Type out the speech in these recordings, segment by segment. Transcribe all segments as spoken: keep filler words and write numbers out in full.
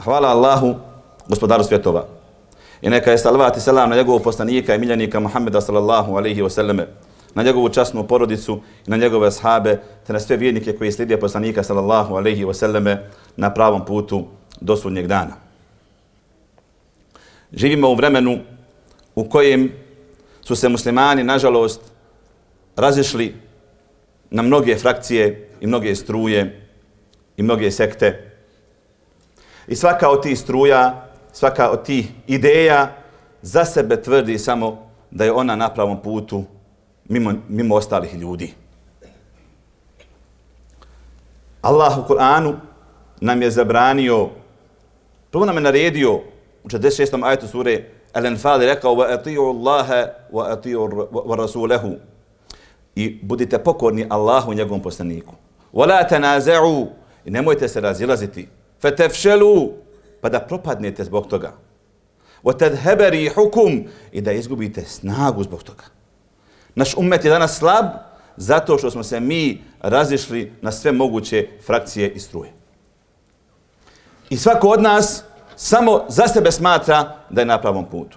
Hvala Allahu, gospodaru svjetova. I neka je salavat i selam na njegovog poslanika i miljenika Muhammeda sallallahu alaihi wa sallame, na njegovu časnu porodicu i na njegove ashabe, te na sve vjernike koji slijede poslanika sallallahu alaihi wa sallame na pravom putu do sudnjeg dana. Živimo u vremenu u kojem su se muslimani, nažalost, razišli na mnoge frakcije i mnoge struje i mnoge sekte. I svaka od tih struja, svaka od tih ideja za sebe tvrdi samo da je ona na pravom putu mimo, mimo ostalih ljudi. Allah u Kur'anu nam je zabranio, prvo nam je naredio u četrdeset šestom ajetu sure Al-Anfal rekao wa ati'u Allaha wa ati'u wa rasulahu, i budite pokorni Allahu i njegovom poslaniku. Wa la tanaza'u, i nemojte se razilaziti. Fatafshalu, pa da propadnete zbog toga. Wa tadhhaba rihukum, i da izgubite snagu zbog toga. Naš ummet je danas slab zato što smo se mi razišli na sve moguće frakcije i struje. I svako od nas samo za sebe smatra da je na pravom putu.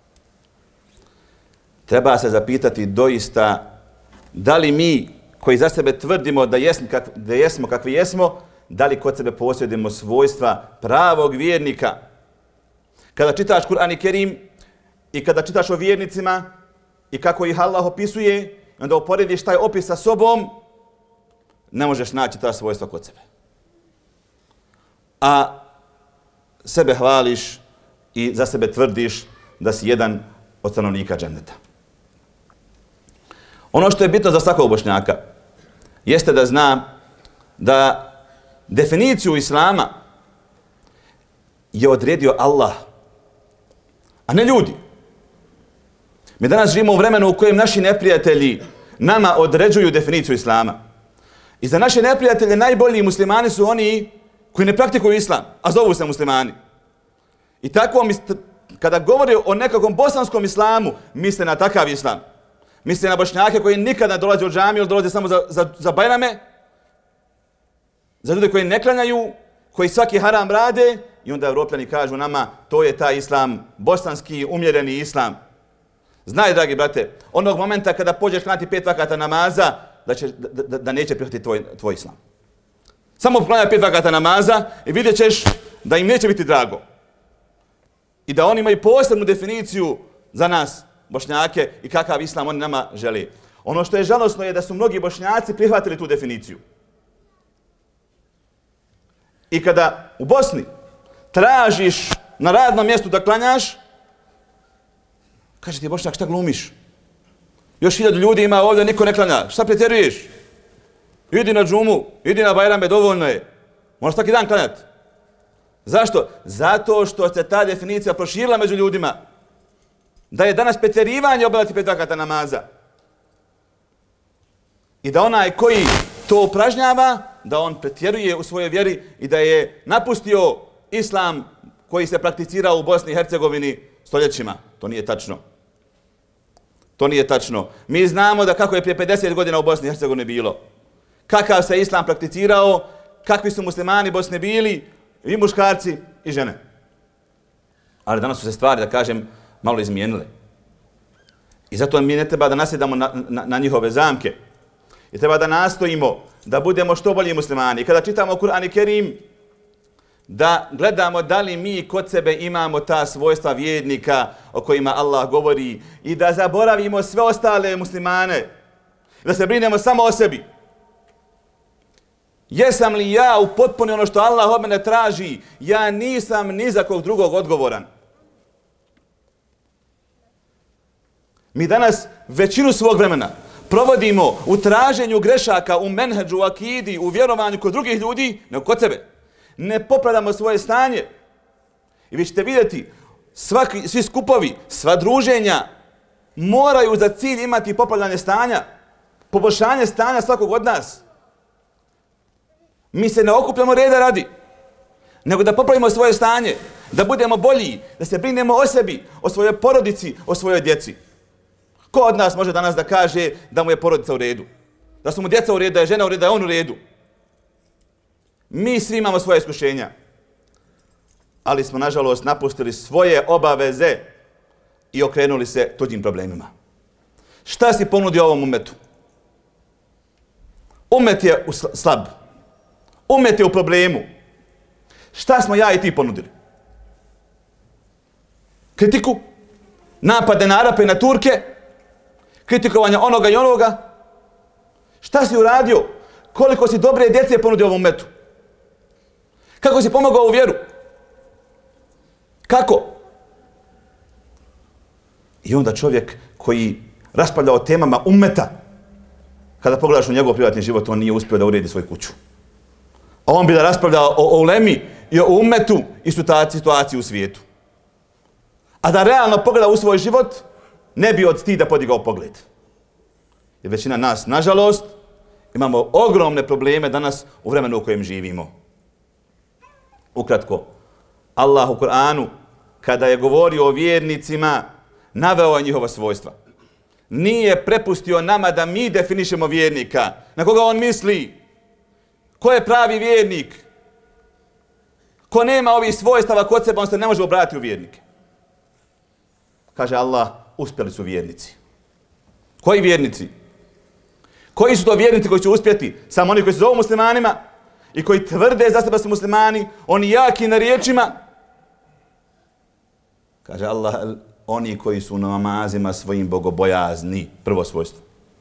Treba se zapitati doista da li mi koji za sebe tvrdimo da jesmo, kak, da jesmo kakvi jesmo, da li kod sebe posjedimo svojstva pravog vjernika. Kada čitaš Kur'an i Kerim i kada čitaš o vjernicima i kako ih Allah opisuje, onda uporediš taj opis sa sobom, ne možeš naći ta svojstva kod sebe. A sebe hvališ i za sebe tvrdiš da si jedan od stanovnika dženneta. Ono što je bitno za svakog Bošnjaka jeste da zna da definiciju Islama je odredio Allah, a ne ljudi. Mi danas živimo u vremenu u kojem naši neprijatelji nama određuju definiciju Islama. I za naše neprijatelje najbolji muslimani su oni koji ne praktikuju Islam, a zovu se muslimani. I tako kada govori o nekakvom bosanskom islamu, misle na takav islam. Misle na Bošnjake koji nikada ne dolaze u džamiju, ili dolaze samo za, za, za bajrame, za ljude koji ne klanjaju, koji svaki haram rade, i onda Evropljani kažu nama to je taj islam, bosanski umjereni islam. Znaj, dragi brate, onog momenta kada pođeš klanjati pet vakata namaza, da, će, da, da, da neće prihvatiti tvoj, tvoj islam. Samo klanjaj pet vakata namaza i vidjet ćeš da im neće biti drago. I da oni imaju posebnu definiciju za nas, Bošnjake, i kakav islam oni nama žele. Ono što je žalosno je da su mnogi Bošnjaci prihvatili tu definiciju. I kada u Bosni tražiš na radnom mjestu da klanjaš, kaže ti Bošnjak, šta glumiš? Još hiljadu ljudi ima ovdje, niko ne klanja. Šta pretjeruješ? Idi na džumu, idi na bajrame, dovoljno je. Možeš svaki dan klanjati. Zašto? Zato što se ta definicija proširila među ljudima. Da je danas pretjerivanje obavljati pet vakata namaza. I da onaj koji to upražnjava, da on pretjeruje u svojoj vjeri i da je napustio islam koji se prakticirao u Bosni i Hercegovini stoljećima. To nije tačno. To nije tačno. Mi znamo da kako je prije pedeset godina u Bosni i Hercegovini bilo. Kakav se islam prakticirao, kakvi su muslimani Bosne bili, i muškarci i žene. Ali danas su se stvari, da kažem, malo izmijenile. I zato mi ne treba da nasjedamo na, na, na njihove zamke. I treba da nastojimo da budemo što bolji muslimani. I kada čitamo Kur'an i Kerim, da gledamo da li mi kod sebe imamo ta svojstva vjernika o kojima Allah govori i da zaboravimo sve ostale muslimane. Da se brinemo samo o sebi. Jesam li ja upotpunio ono što Allah od mene traži? Ja nisam ni za kog drugog odgovoran. Mi danas većinu svog vremena provodimo u traženju grešaka, u menheđu, u akidi, u vjerovanju kod drugih ljudi, nego kod sebe. Ne popravljamo svoje stanje. I vi ćete vidjeti, svaki, svi skupovi, sva druženja moraju za cilj imati popravljanje stanja, poboljšanje stanja svakog od nas. Mi se ne okupljamo reda radi, nego da popravimo svoje stanje, da budemo bolji, da se brinemo o sebi, o svojoj porodici, o svojoj djeci. Ko od nas može danas da kaže da mu je porodica u redu? Da su mu djeca u redu, da je žena u redu, da je on u redu? Mi svi imamo svoje iskušenja. ali smo nažalost napustili svoje obaveze i okrenuli se tuđim problemima. Šta si ponudio ovom umetu? Umet je slab. Umet je u problemu. Šta smo ja i ti ponudili? Kritiku? Napade na Arape i na Turke? Kritikovanja onoga i onoga? Šta si uradio? Koliko si dobre djece ponudio ovom umetu? Kako si pomogao u vjeru? Kako? I onda čovjek koji raspravlja o temama ummeta, kada pogledaš u njegov privatni život, on nije uspio da uredi svoju kuću. A on bi da raspravljao o, o ulemi i o ummetu i situaciji u svijetu. A da realno pogleda u svoj život, ne bi od stida podigao pogled. Jer većina nas, nažalost, imamo ogromne probleme danas u vremenu u kojem živimo. Ukratko, Allah u Kur'anu, kada je govorio o vjernicima, naveo je njihova svojstva. Nije prepustio nama da mi definišemo vjernika. Na koga on misli? Ko je pravi vjernik? Ko nema ovih svojstava kod sebe, on se ne može obratiti u vjernike. Kaže Allah, uspjeli su vjernici. Koji vjernici? Koji su to vjernici koji će uspjeti? Samo oni koji se zovu muslimanima i koji tvrde za sebe su muslimani, oni jaki na riječima. Kaže Allah, oni koji su na namazima svojim bogobojazni, prvo svojstvo.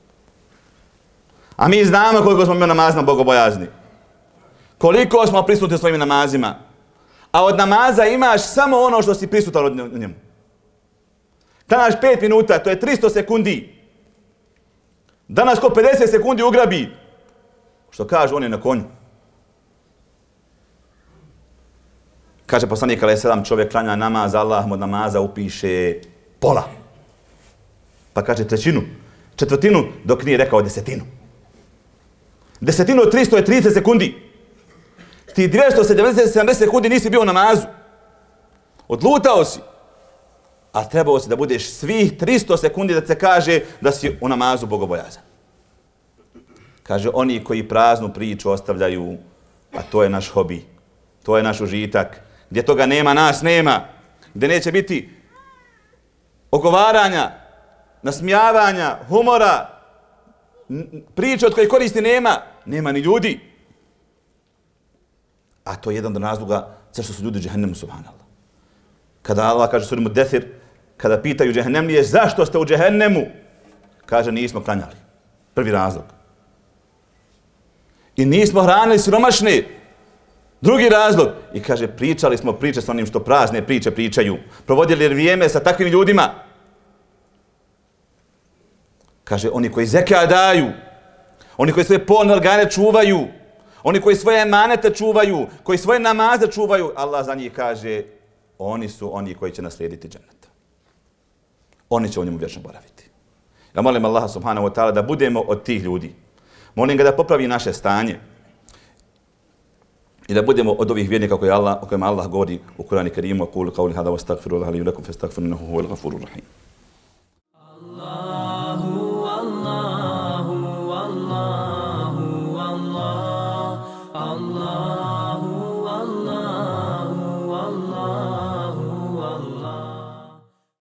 A mi znamo koliko smo mi namazima bogobojazni. Koliko smo prisutni svojim namazima. A od namaza imaš samo ono što si prisutan od njemu. Danas pet minuta, to je tristo sekundi. Danas ko pedeset sekundi ugrabi. Što kaže, on je na konju. Kaže poslanik alejhi selam, čovjek klanja namaz, Allah mu od namaza upiše pola. Pa kaže trećinu, četvrtinu, dok nije rekao desetinu. Desetinu od tristo je trideset sekundi. Ti dvjesto sedamdeset sekundi nisi bio u namazu. Odlutao si. A trebao si da budeš svih tristo sekundi da se kaže da si u namazu bogobojazan. Kaže, oni koji praznu priču ostavljaju, a to je naš hobi, to je naš užitak, gdje toga nema, nas nema, gdje neće biti ogovaranja, nasmijavanja, humora, priče od kojih koristi nema, nema ni ljudi. A to je jedan od razloga zašto su ljudi u džehennemu, subhanallah. Kada Allah kaže suri Muddethir, kada pitaju džehennemlije zašto ste u džehennemu, kaže nismo klanjali. Prvi razlog. I nismo hranili siromašne. Drugi razlog. I kaže pričali smo priče s onim što prazne priče pričaju. Provodili vrijeme sa takvim ljudima. Kaže oni koji zekat daju, oni koji svoje polne organe čuvaju, oni koji svoje emanete čuvaju, koji svoje namaze čuvaju, Allah za njih kaže oni su oni koji će naslijediti džennet. Oni će u njemu vječno boraviti. Ja molim Allaha subhanahu wa ta'ala da budemo od tih ljudi. Molim ga da popravi naše stanje i da budemo od ovih vjernika koji Allah, o kojima Allah govori u Kur'anu Kerimu, aqulu qawli hada wastaghfirullaha li wa lakum fastaghfiruhu innahu huwal ghafurur rahim.